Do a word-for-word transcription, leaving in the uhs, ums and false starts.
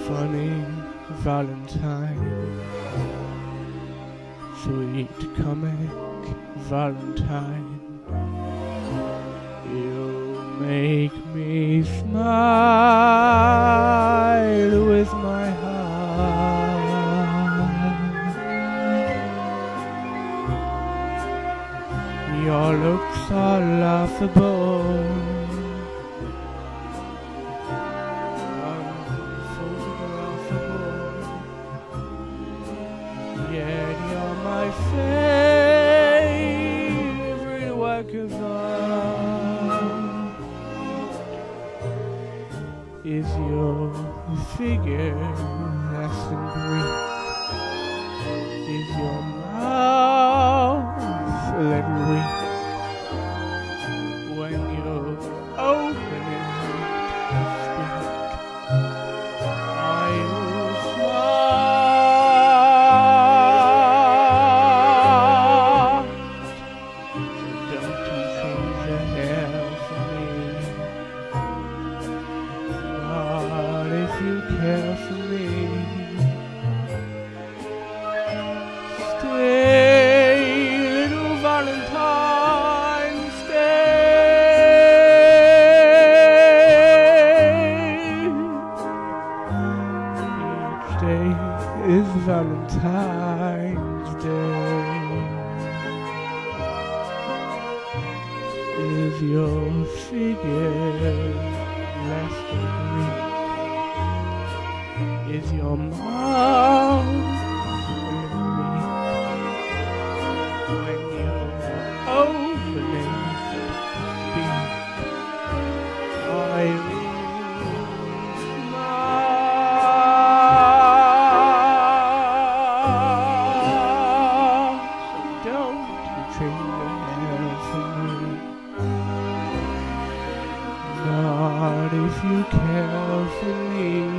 Funny Valentine, sweet comic Valentine, you make me smile with my heart. Your looks are laughable, yet you're my favorite work of art. Is your figure less than Greek? Is your mouth a little weak when you open it to speak? I will smile. Don't you change your hair for me, not if you care for me. Stay, little Valentine, stay. Each day is Valentine's Day. Is your figure less than Greek? Is your mouth a little weak when you open it to speak? I will smile. So don't you trim your hair for me, not if you care for me.